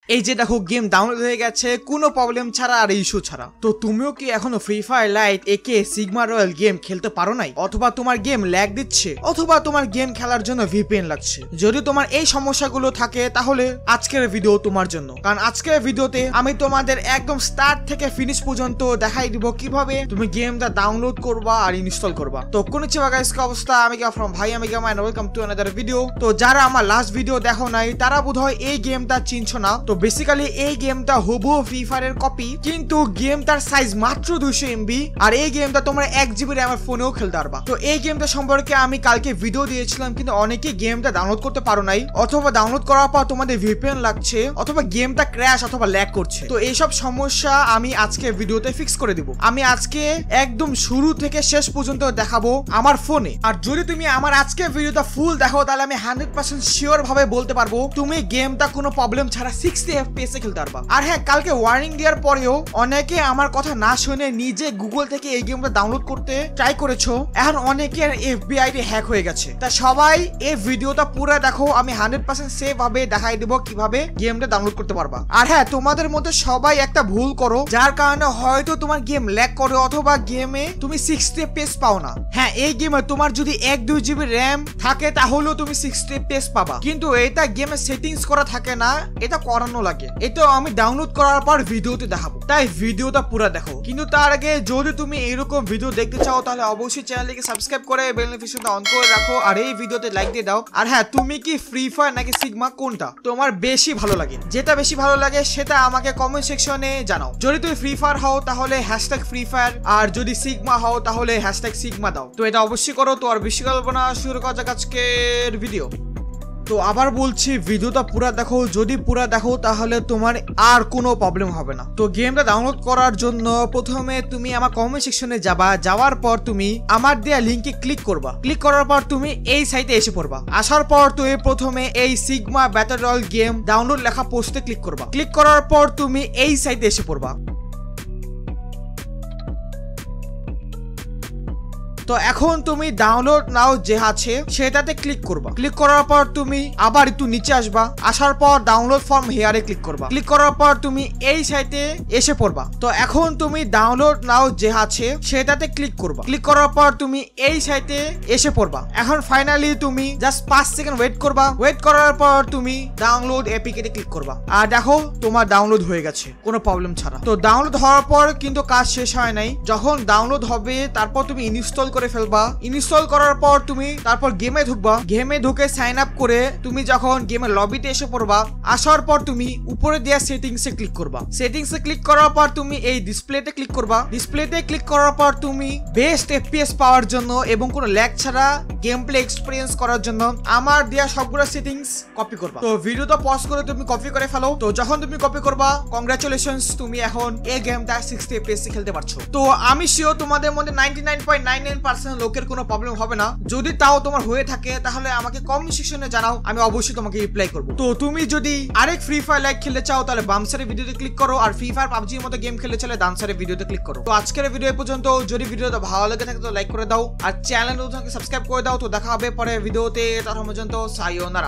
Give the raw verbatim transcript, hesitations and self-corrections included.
এই যে দেখো গেম ডাউনলোড হয়ে গেছে কোনো প্রবলেম ছাড়া আর ইস্যু ছাড়া। তো তুমিও কি এখনো ফ্রি ফায়ার লাইট একে সিগমা রয়্যাল গেম খেলতে পারো নাই, অথবা তোমার গেম ল্যাগ দিচ্ছে, অথবা তোমার গেম খেলার জন্য ভিপিএন লাগছে? যদি তোমার এই সমস্যাগুলো থাকে তাহলে আজকের ভিডিও তোমার জন্য, কারণ আজকের ভিডিওতে আমি তোমাদের একদম স্টার্ট থেকে ফিনিশ পর্যন্ত দেখাই দিব কিভাবে তুমি গেমটা ডাউনলোড করবা আর ইনস্টল করবা। তো কনিচিওয়া গাইস, কি অবস্থা? আমি ফ্রম ভাইআমিগেমার and welcome to another video. তো যারা আমার লাস্ট ভিডিও দেখো নাই তারা বোধহয় এই গেমটা চিনছো না। তো বেসিক্যালি এই গেমটা হুবহু ফ্রি ফায়ারের কপি, কিন্তু গেমটার সাইজ মাত্র দুইশো এমবি, আর এই গেমটা তোমরা এক জিবি র্যামের ফোনেও খেলতে পারবা। তো এই গেমটা সম্পর্কে আমি কালকে ভিডিও দিয়েছিলাম, কিন্তু অনেকেই গেমটা ডাউনলোড করতে পারো নাই, অথবা ডাউনলোড করার পর তোমাদের ভিপিএন লাগছে, অথবা গেমটা ক্র্যাশ অথবা ল্যাগ করছে। তো এইসব সমস্যা আমি আজকে ভিডিওতে ফিক্স করে দিব। আমি আজকে একদম শুরু থেকে শেষ পর্যন্ত দেখাবো আমার ফোনে। আর যদি তুমি আমার আজকে ভিডিওটা ফুল দেখো তাহলে আমি হান্ড্রেড পার্সেন্ট শিওর ভাবে বলতে পারবো তুমি গেমটা কোনো প্রবলেম ছাড়া সিক্সটি এফপিএস এ খেলতে পারবা। আর হ্যাঁ, কালকে ওয়ার্নিং দেওয়ার পরেও অনেকে আমার কথা না শুনে নিজে গুগল থেকে এই গেমটা ডাউনলোড করতে ট্রাই করেছো। এখন অনেকের এফবিআই হ্যাক হয়ে গেছে। তা সবাই এই ভিডিওটা পুরো দেখো, আমি হান্ড্রেড পার্সেন্ট সেফ ভাবে দেখাই দেবো কিভাবে গেমটা ডাউনলোড করতে পারবা। আর হ্যাঁ, তোমাদের মধ্যে সবাই একটা ভুল করো, যার কারণে হয়তো তোমার গেম ল্যাগ করে অথবা গেমে তুমি সিক্সটি এফপিএস পাও না। হ্যাঁ, এই গেমে তোমার যদি এক দুই জিবি র্যাম থাকে তাহলেও তুমি সিক্সটি এফপিএস পাবা, কিন্তু এটা গেমে সেটিংস করা থাকে না, এটা করানো লাগে। এটা আমি ডাউনলোড করার পর ভিডিওতে দেখাবো, তাই ভিডিওটা পুরো দেখো। কিন্তু তার আগে যদি তুমি এরকম ভিডিও দেখতে চাও তাহলে অবশ্যই চ্যানেলটিকে সাবস্ক্রাইব করে বেল নোটিফিকেশনটা অন করে রাখো, আর এই ভিডিওতে লাইক দিয়ে দাও। আর হ্যাঁ, তুমি কি ফ্রি ফায়ার নাকি সিগমা কোনটা তোমার বেশি ভালো লাগে? যেটা বেশি ভালো লাগে সেটা আমাকে কমেন্ট সেকশনে জানাও। যদি তুমি ফ্রি ফায়ার হও তাহলে হ্যাশট্যাগ ফ্রি ফায়ার, আর যদি সিগমা হও তাহলে হ্যাশট্যাগ সিগমা দাও। তো এটা অবশ্যই করো। তো আর বেশি গল্প না, শুরু করা যাক আজকের ভিডিও। তো আবার বলছি, ভিডিওটা পুরো দেখো। যদি পুরো দেখো তাহলে তোমার আর কোনো প্রবলেম হবে না। তো গেমটা ডাউনলোড করার জন্য প্রথমে তুমি আমার কমেন্ট সেকশনে যাবা, যাওয়ার পর তুমি আমার দেয়া লিংকে ক্লিক করবা। ক্লিক করার পর তুমি এই সাইটে এসে পড়বা। আসার পর তুমি প্রথমে এই Sigma battle royale game download লেখা পোস্টে ক্লিক করবা। ক্লিক করার পর তুমি এই সাইটে এসে পড়বা। তো এখন তুমি ডাউনলোড নাও যে আছে সেটাতে ক্লিক করবা। ক্লিক করার পর তুমি আবার একটু নিচে আসবা। আসার পর ডাউনলোড ফর্ম হেয়ারে ক্লিক করবা। ক্লিক করার পর তুমি এই সাইটে এসে পড়বা। তো এখন তুমি ডাউনলোড নাও যে আছে সেটাতে ক্লিক করবা। ক্লিক করার পর তুমি এই সাইটে এসে পড়বা। এখন ফাইনালি তুমি জাস্ট পাঁচ সেকেন্ড ওয়েট করবা। ওয়েট করার পর তুমি ডাউনলোড এপিকে ক্লিক করবা। আর দেখো তোমার ডাউনলোড হয়ে গেছে কোনো প্রবলেম ছাড়া। তো ডাউনলোড হওয়ার পর কিন্তু কাজ শেষ হয় নাই। যখন ডাউনলোড হবে তারপর তুমি ইনস্টল করে ফেলবা। ইনস্টল করার পর তুমি তারপর গেমে ঢুকবা। গেমে ঢুকে সাইন আপ করে তুমি যখন গেমের লবিতে এসে পড়বা, আসার পর তুমি উপরে দেওয়া সেটিংসে ক্লিক করবা। সেটিংসে ক্লিক করার পর তুমি এই ডিসপ্লেতে ক্লিক করবা। ডিসপ্লেতে ক্লিক করার পর তুমি বেস্ট এফপিএস পাওয়ার জন্য এবং কোনো ল্যাগ ছাড়া গেম প্লে এক্সপেরিয়েন্স করার জন্য আমার দেওয়া সবগুলো সেটিংস কপি করবা। তো ভিডিওটা পজ করে তুমি কপি করে ফেলো। তো যখন তুমি কপি করবা, কংগ্রাচুলেশনস, তুমি এখন এই গেমটা সিক্সটি এফপিএস খেলতে পারছো। তো আমি শিওর তোমাদের মধ্যে ninety nine point nine nine percent লোকের কোনো প্রবলেম হবে না। যদি তাও তোমার হয়ে থাকে তাহলে আমাকে কমেন্ট সেকশনে জানাও, আমি অবশ্যই তোমাকে রিপ্লাই করব। তো তুমি যদি আরেক ফ্রি ফায়ার লাইক খেলতে চাও তাহলে বামসারের ভিডিওতে ক্লিক করো, আর ফ্রি ফায়ার পাবজির মতো গেম খেলতে চাইলে ডানসারের ভিডিওতে ক্লিক করো। তো আজকের ভিডিও পর্যন্ত। যদি ভিডিওটা ভালো লাগে থাকে তো লাইক করে দাও, আর চ্যানেলটাকে সাবস্ক্রাইব করে দাও। তো দেখা হবে পরে ভিডিওতে, ততক্ষণ পর্যন্ত সায়োনারা।